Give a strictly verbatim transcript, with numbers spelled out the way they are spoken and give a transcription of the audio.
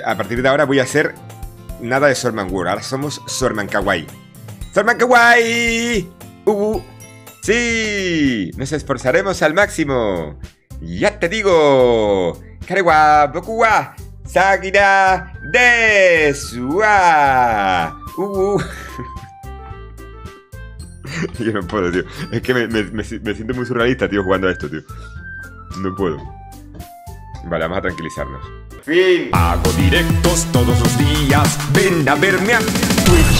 a partir de ahora voy a ser nada de Swordman World. Ahora somos Swordman Kawaii. ¡Swordman Kawaii! Uh, uh. ¡Sí! Nos esforzaremos al máximo. ¡Ya te digo! ¡Karewa Bokuwa Sagira Desu! Uh, uh. Yo no puedo, tío. Es que me, me, me, me siento muy surrealista, tío, jugando a esto, tío. No puedo. Vale, vamos a tranquilizarnos. ¡Fin! Hago directos todos los días. Ven a verme a Twitch.